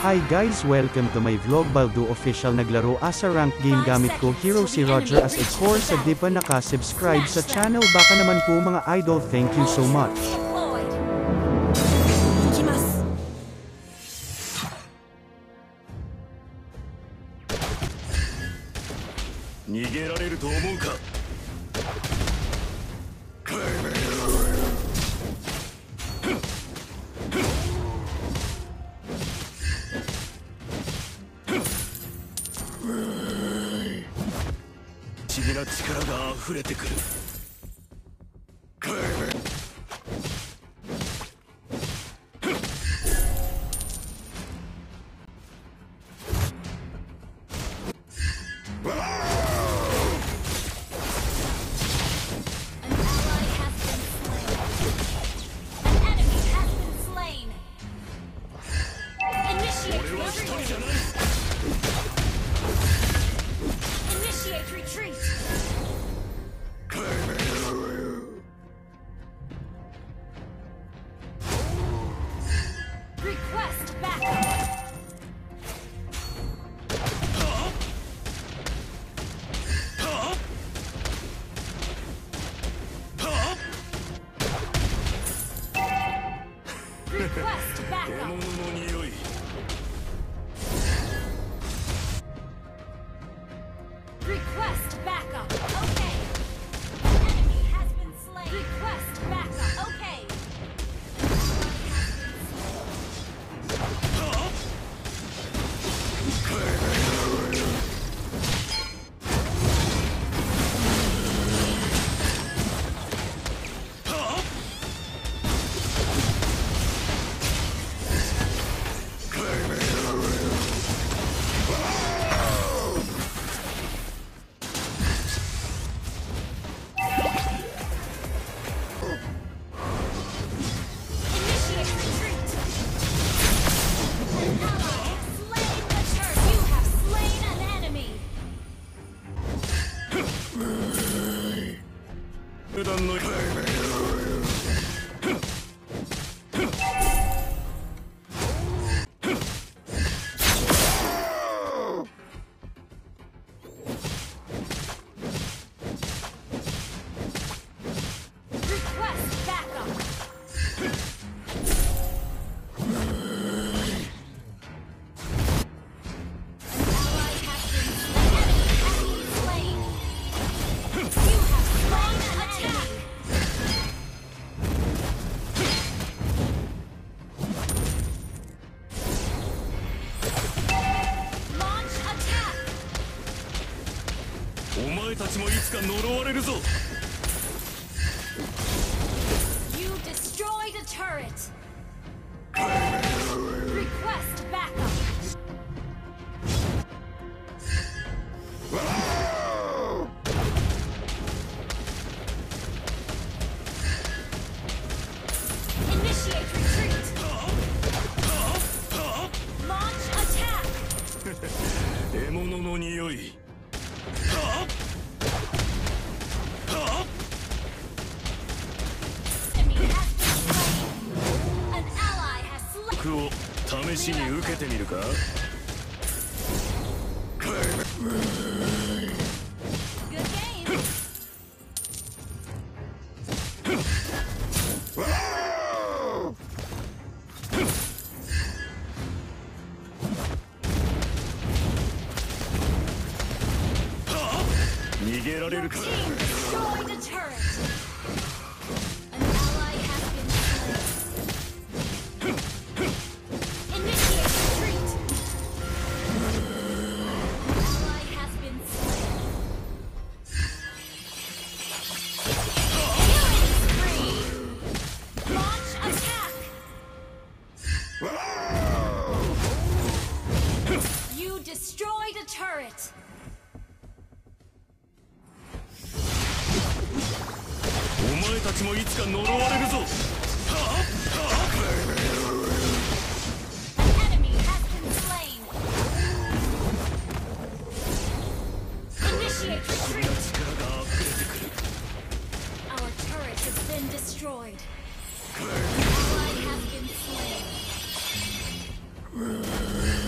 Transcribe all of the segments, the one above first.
Hi guys, welcome to my vlog. Baldo official naglaro as a rank game gamit ko hero si Roger as a core. Sa di pa naka-subscribe sa channel, baka naman po mga idol, thank you so much. You destroyed a turret. Request backup. Initiate retreat. Launch attack. Your team destroyed a turret. An ally has been slain. Initiate retreat. An ally has been slain. Killing spree. Launch attack. You destroyed a turret. Enemy has been slain. Initiate retreat. Our turret has been destroyed. An ally has been slain.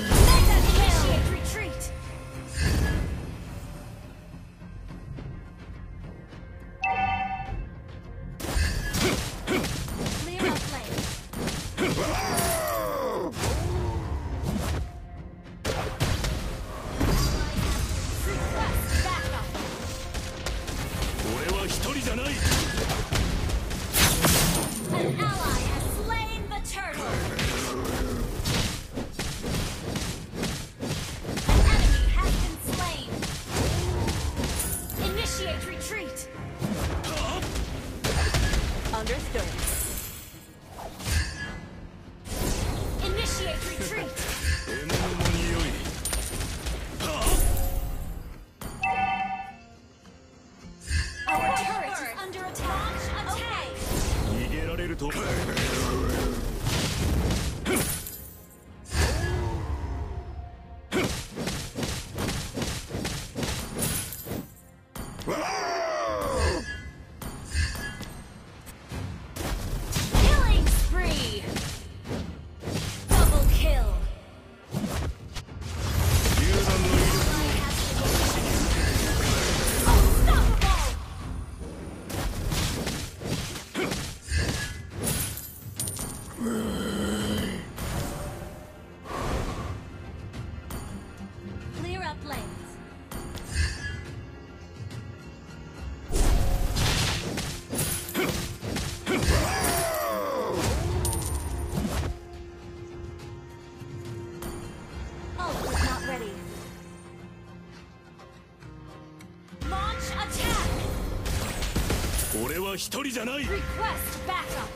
は一人じゃない。 Request backup.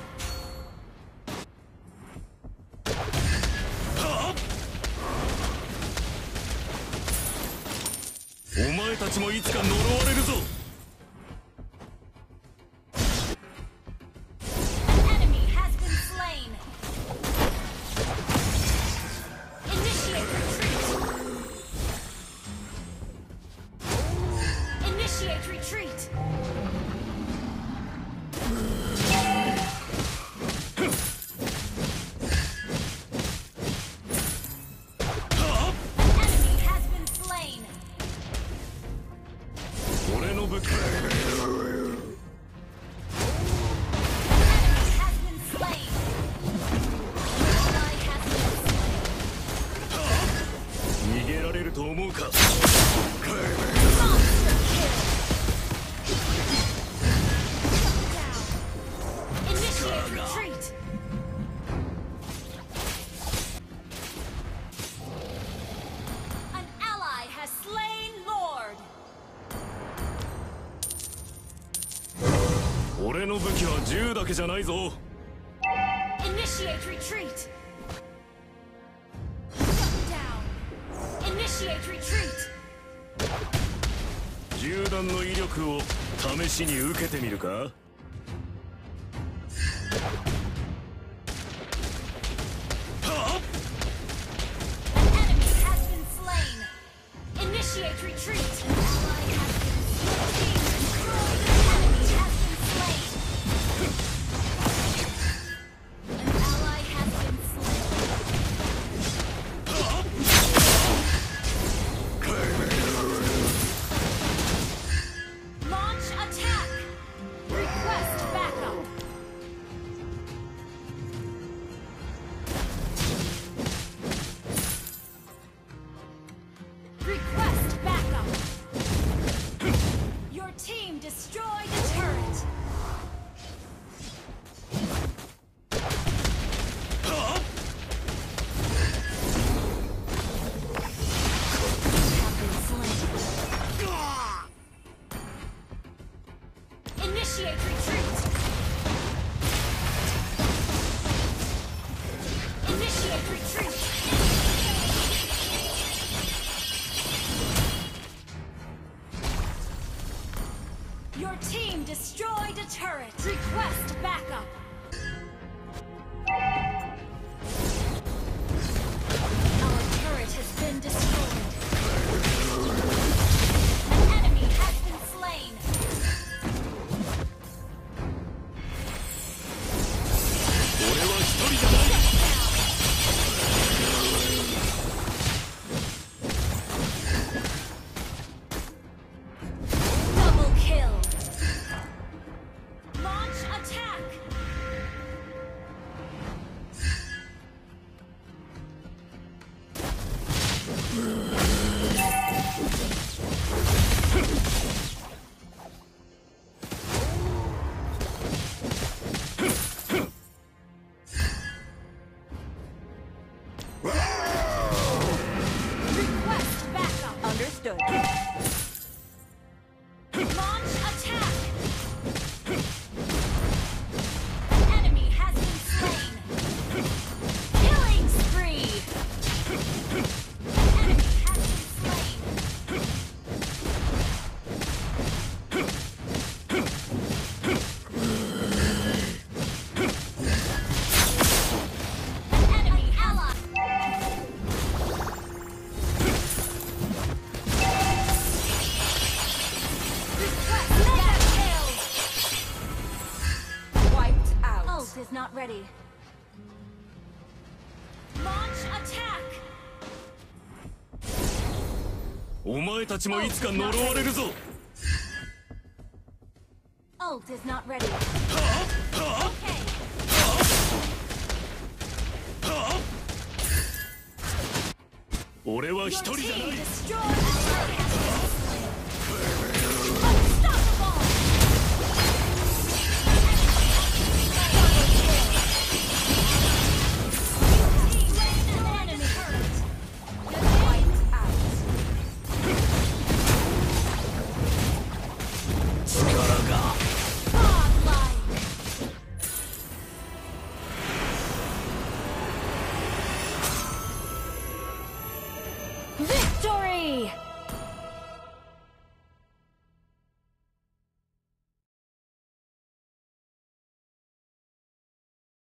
お前たちもいつか呪われるぞ。 An enemy has been slain. Initiate retreat. Initiate retreat. An enemy has been slain. 俺の武器 Has been slain. Ally has been slain. 逃げられると思うか。 Monster kill. Down. Initiate retreat. An ally has slain Lord. 俺の武器は銃だけじゃないぞ。 Initiate retreat. Shut down. Initiate retreat. 銃弾の威力を試しに受けてみるか。 An enemy has been slain. Initiate retreat. Ally has been slain. Enemy has been slain. An ally has been slain. Launch attack. Request backup. Request backup. Your team destroyed a turret. Have been slain. Initiate retreat. Initiate retreat. Your team destroyed a turret. Request backup. Our turret has been destroyed. An enemy has been slain. 俺は一人じゃない。 Double kill. Launch attack. Request backup. Understood. Launch attack. Enemy has been slain. Killing spree. Enemy has been slain. Enemy ally. Request mega kill. Wiped out. Ult is not ready. Launch attack. お前たちもいつか呪われるぞ。 Ult is not ready. Okay. 俺は Your 一人じゃない team。 destroyed ally has been slain. Unstoppable. Team slain an enemy turret. Wiped out. 力が Godlike. Victory!